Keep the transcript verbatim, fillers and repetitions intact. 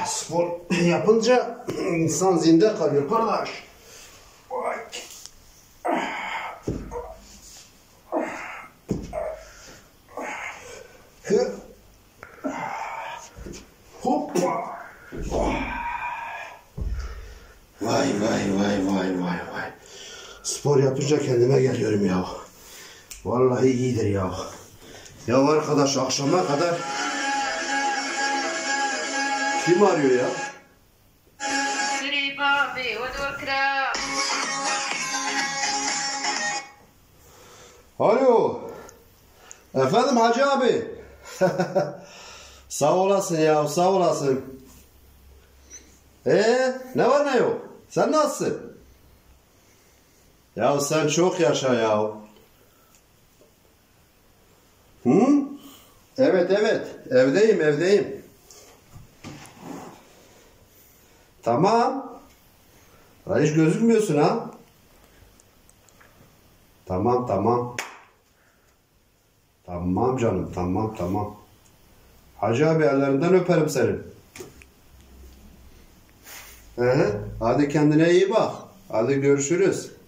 Spor yapınca insan zinde kalıyor kardeş. Hoppa. Vay vay vay vay vay vay. Spor yapınca kendime geliyorum ya. Vallahi iyidir ya. Ya arkadaş akşama kadar kim arıyor ya? Alo. Efendim Hacı abi. Sağ olasın ya, sağ olasın. Ee, ne var ne yok? Sen nasılsın? Ya sen çok yaşa ya. Hı? Evet evet, evdeyim evdeyim. Tamam. Ya hiç gözükmüyorsun ha. Tamam tamam. Tamam canım, tamam tamam. Hacı abi ellerinden öperim senin. Ee, hadi kendine iyi bak. Hadi görüşürüz.